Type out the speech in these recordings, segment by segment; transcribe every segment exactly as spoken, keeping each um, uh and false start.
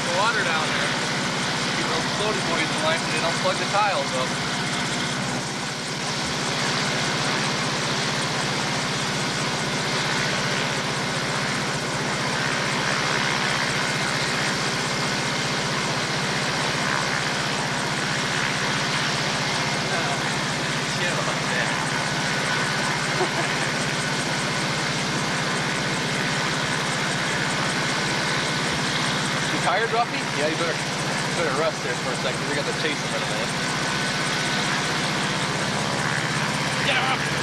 lot of water down there. Keep those floaty boys in line so they don't plug the tiles up. Tired, Ruffy? Yeah, you better, you better rest there for a second. We got to chase him in a minute. Get him up!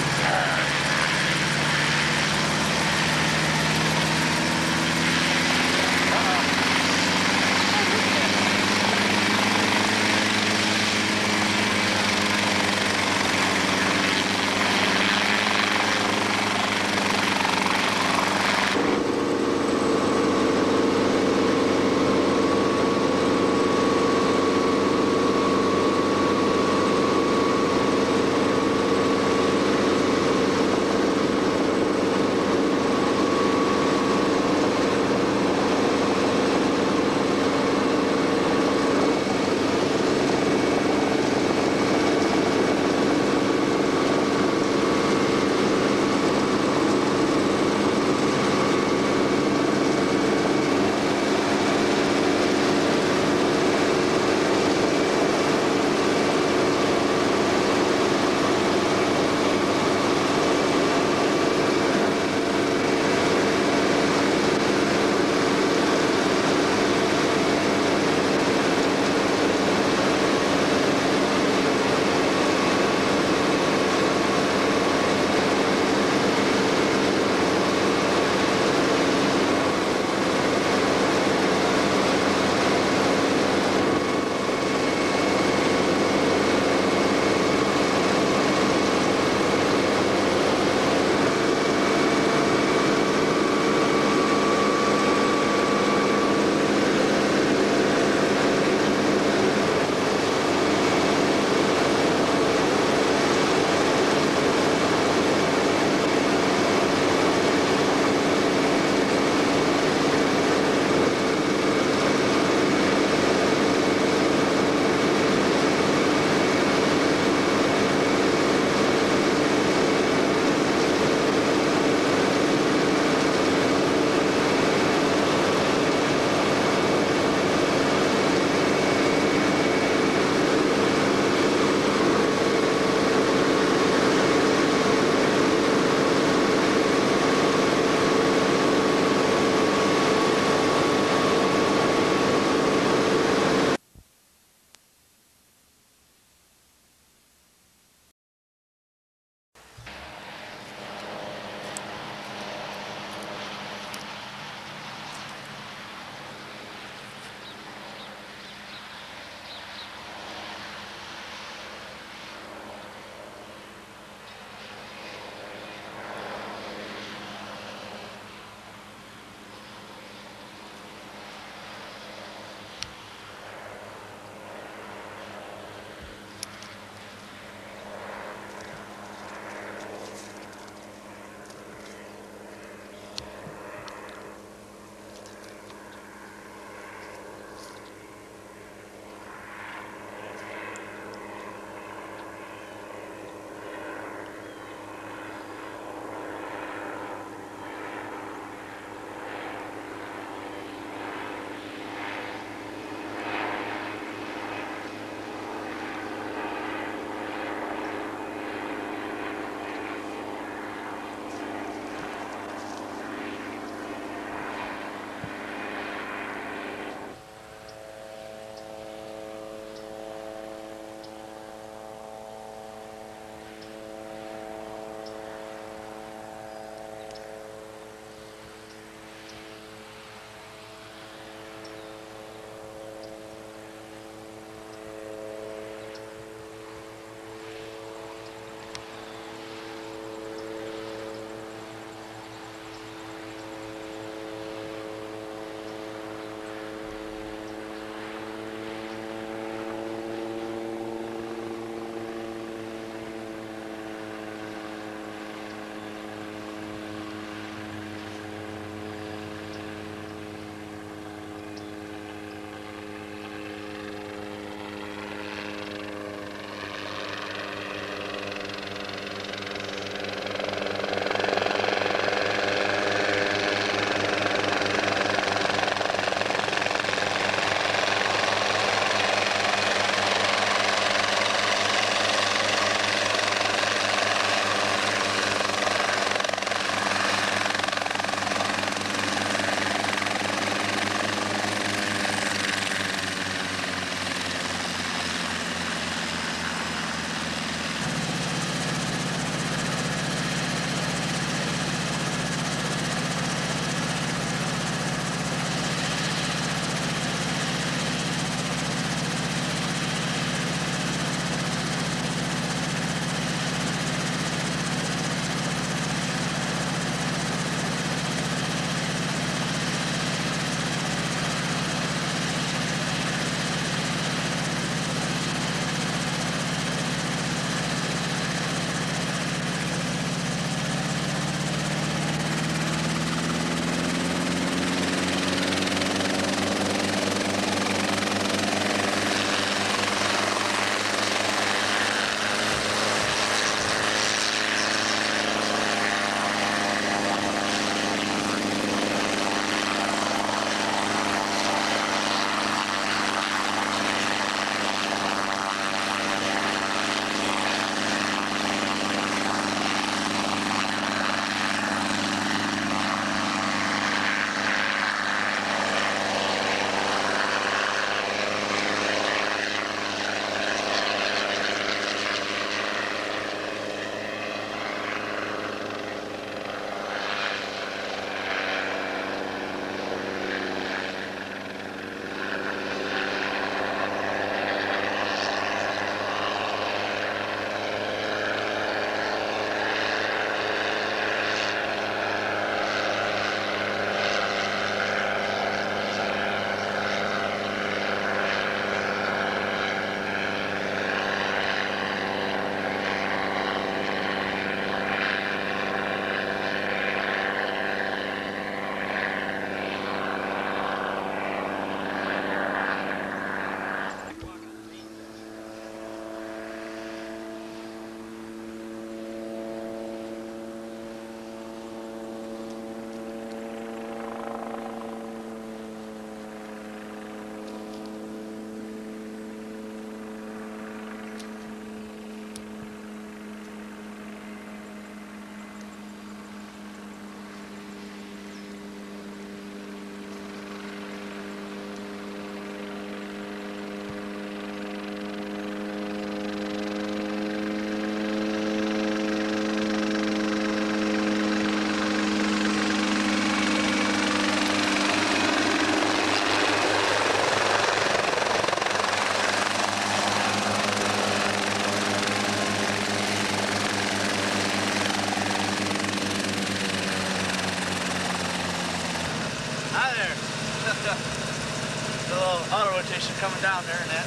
Hi there. The little auto rotation coming down there and that.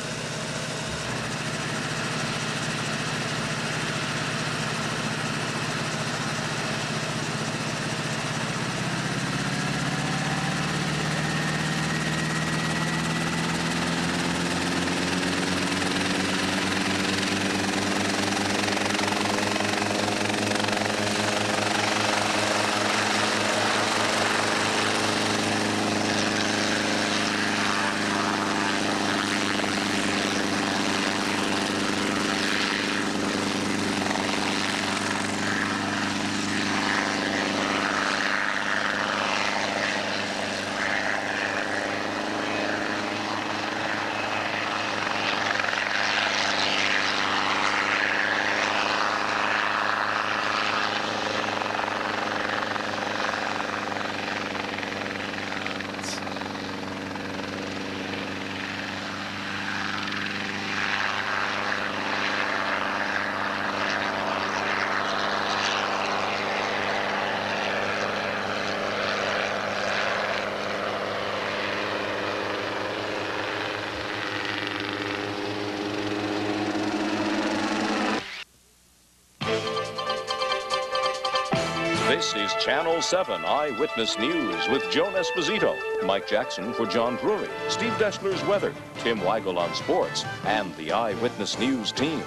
This is Channel seven Eyewitness News with Joan Esposito, Mike Jackson for John Drury, Steve Deschler's weather, Tim Weigel on sports, and the Eyewitness News team.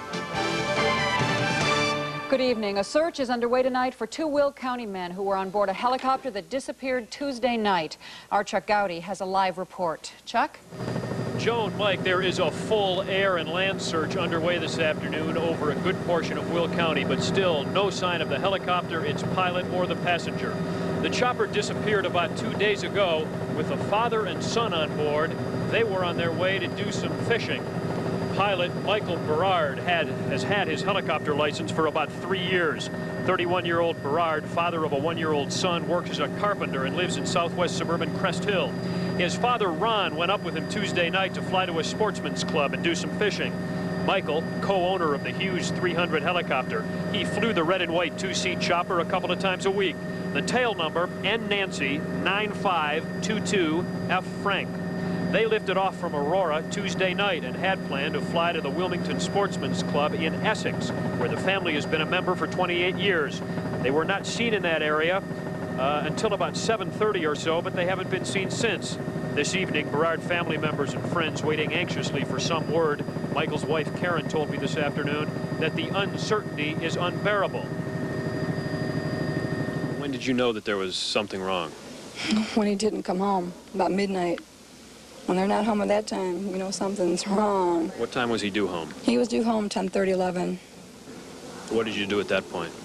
Good evening. A search is underway tonight for two Will County men who were on board a helicopter that disappeared Tuesday night. Our Chuck Gowdy has a live report. Chuck? Joan, Mike, there is a full air and land search underway this afternoon over a good portion of Will County, but still no sign of the helicopter, its pilot, or the passenger. The chopper disappeared about two days ago with a father and son on board. They were on their way to do some fishing. Pilot Michael Berard had, has had his helicopter license for about three years. thirty-one-year-old Berard, father of a one-year-old son, works as a carpenter and lives in southwest suburban Crest Hill. His father, Ron, went up with him Tuesday night to fly to a sportsman's club and do some fishing. Michael, co-owner of the Hughes three hundred helicopter, he flew the red and white two-seat chopper a couple of times a week. The tail number, N Nancy nine five two two F Frank. They lifted off from Aurora Tuesday night and had planned to fly to the Wilmington Sportsman's Club in Essex, where the family has been a member for twenty-eight years. They were not seen in that area uh, until about seven thirty or so, but they haven't been seen since. This evening, Berard family members and friends waiting anxiously for some word. Michael's wife, Karen, told me this afternoon that the uncertainty is unbearable. When did you know that there was something wrong? When he didn't come home, about midnight. When they're not home at that time, you know something's wrong. What time was he due home? He was due home ten thirty, eleven. What did you do at that point?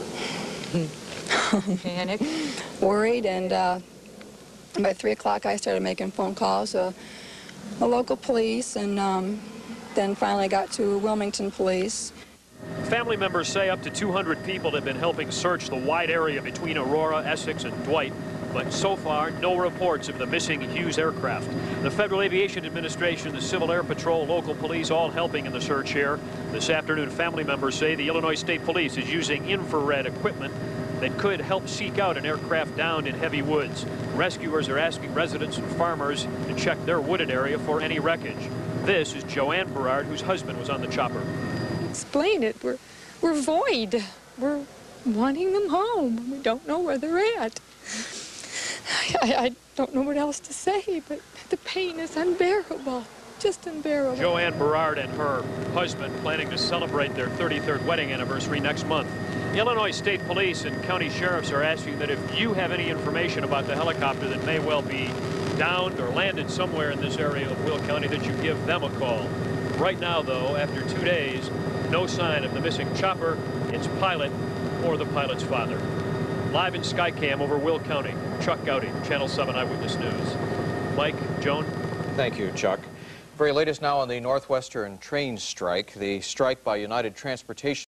Panic. Worried, and uh, by three o'clock I started making phone calls to the local police, and um, then finally got to Wilmington Police. Family members say up to two hundred people have been helping search the wide area between Aurora, Essex, and Dwight. But so far, no reports of the missing Hughes aircraft. The Federal Aviation Administration, the Civil Air Patrol, local police all helping in the search here. This afternoon, family members say the Illinois State Police is using infrared equipment that could help seek out an aircraft downed in heavy woods. Rescuers are asking residents and farmers to check their wooded area for any wreckage. This is Joanne Berard, whose husband was on the chopper. Explain it. We're, we're void. We're wanting them home. We don't know where they're at. I, I don't know what else to say, but the pain is unbearable, just unbearable. Joanne Berard and her husband planning to celebrate their thirty-third wedding anniversary next month. Illinois State Police and county sheriffs are asking that if you have any information about the helicopter that may well be downed or landed somewhere in this area of Will County, that you give them a call. Right now, though, after two days, no sign of the missing chopper, its pilot, or the pilot's father. Live in Skycam over Will County, Chuck Gowdy, Channel seven Eyewitness News. Mike, Joan. Thank you, Chuck. Very latest now on the Northwestern train strike. The strike by United Transportation